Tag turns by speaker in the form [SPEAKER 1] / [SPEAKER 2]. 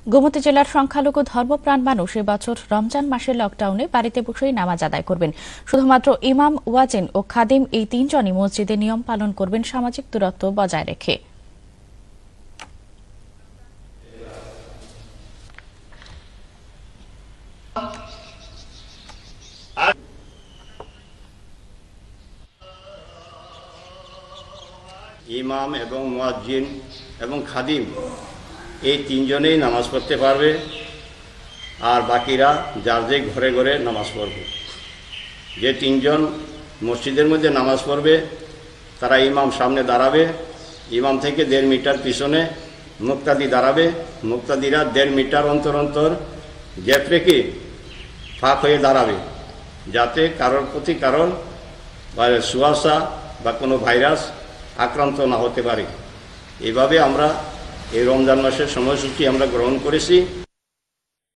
[SPEAKER 1] গোমতী জেলার সংখ্যালঘু ধর্মপ্রাণ মানুষ এবছর রমজান মাসের লকডাউনে বাড়িতে বসেই নামাজ আদায় করবেন। শুধুমাত্র ইমাম, ওয়াজিন ও খাদিম এই তিনজনই মসজিদে নিয়ম পালন করবেন সামাজিক দূরত্ব বজায় রেখে।
[SPEAKER 2] ইমাম এবং মুয়াজ্জিন এবং খাদিম এই তিনজনেই নামাজ পড়তে পারবে, আর বাকিরা যার যে ঘরে ঘরে নামাজ পড়বে। যে তিনজন মসজিদের মধ্যে নামাজ পড়বে তারা ইমাম সামনে দাঁড়াবে, ইমাম থেকে 1.5 মিটার পিছনে মুক্তাদি দাঁড়াবে, মুক্তাদিরা 1.5 মিটার অন্তর অন্তর গ্যাপ রেখে ফাঁক হয়ে দাঁড়াবে, যাতে কারোর প্রতি কারণ কুয়াশা বা কোনো ভাইরাস আক্রান্ত না হতে পারে। এইভাবে আমরা এই রমজান মাসের সময়সূচি আমরা গ্রহণ করেছি।